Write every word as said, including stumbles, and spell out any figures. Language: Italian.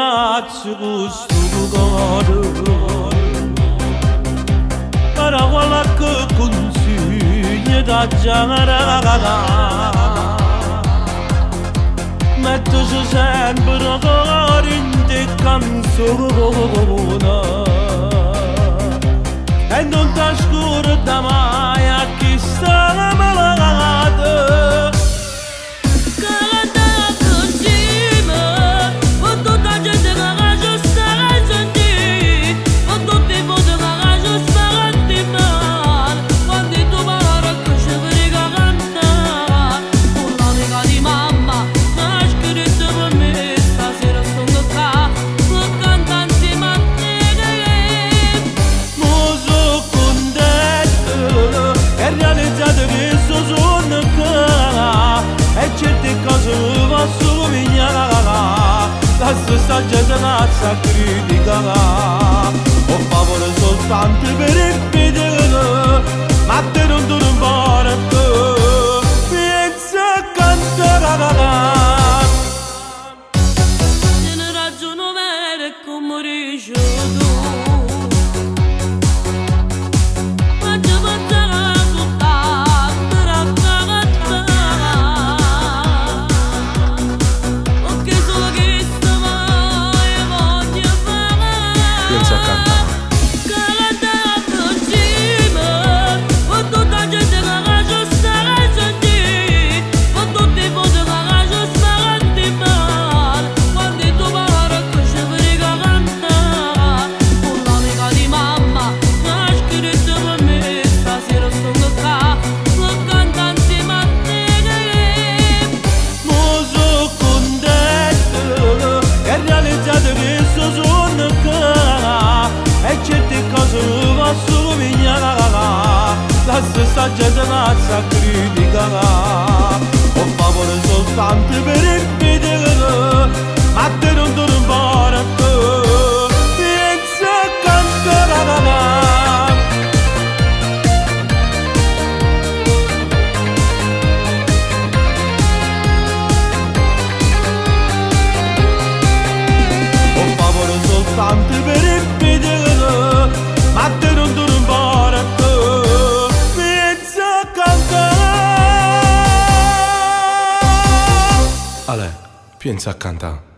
ragazzo questo cuore paragola che consiglia da già mettoci sempre a cuore in te canzone e non ti scorda mai a chi sta malata. La stessa gente razza critica o favore soltanto per impedire ma te non tu non pare più pensa a cantare tiene ragione vera e come dici tu ma già facciamo soltanto raccontare ok solo che pensa a cantare. La stessa gente razza critica o favore soltanto per impedire ma te non tu non pare più pensa a cantare o favore soltanto per impedire ma te non tu non pare più Ale, pensa a cantare.